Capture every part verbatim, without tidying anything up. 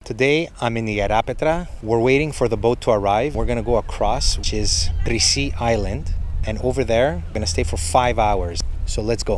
Today I'm in the Arapetra. We're waiting for the boat to arrive. We're gonna go across, which is Chrysi Island. And over there, we're gonna stay for five hours. So let's go.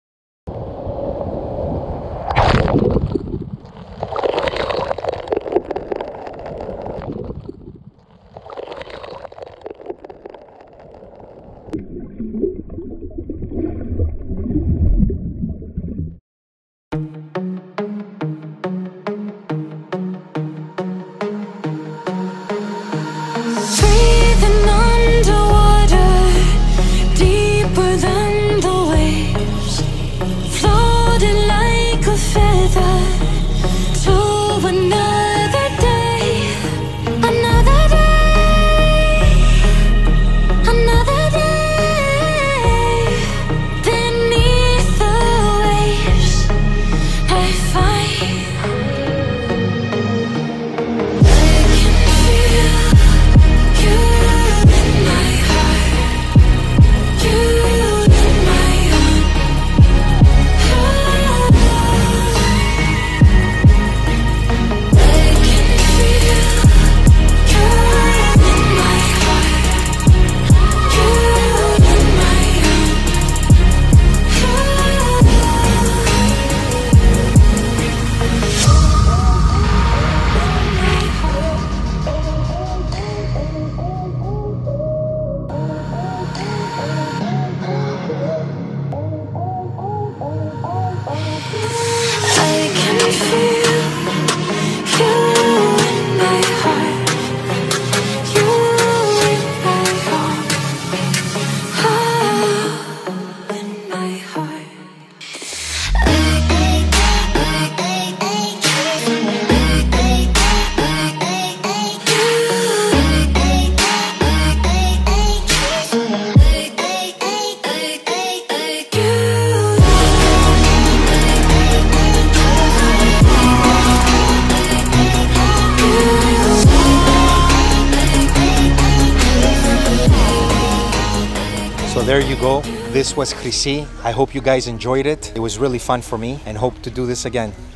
So there you go. This was Chrysi. I hope you guys enjoyed it. It was really fun for me and hope to do this again.